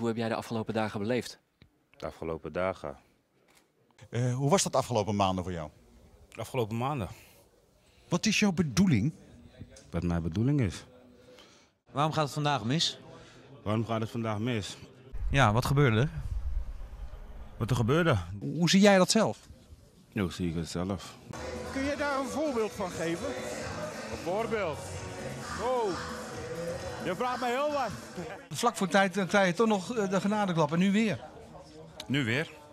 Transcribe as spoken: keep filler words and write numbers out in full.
Hoe heb jij de afgelopen dagen beleefd? De afgelopen dagen. Uh, hoe was dat de afgelopen maanden voor jou? De afgelopen maanden. Wat is jouw bedoeling? Wat mijn bedoeling is. Waarom gaat het vandaag mis? Waarom gaat het vandaag mis? Ja, wat gebeurde er? Wat er gebeurde? Hoe zie jij dat zelf? Hoe zie ik het zelf? Kun je daar een voorbeeld van geven? Een voorbeeld? Oh, je vraagt mij heel wat. Vlak voor tijd uh, krijg je toch nog uh, de genadeklap en nu weer. Nu weer?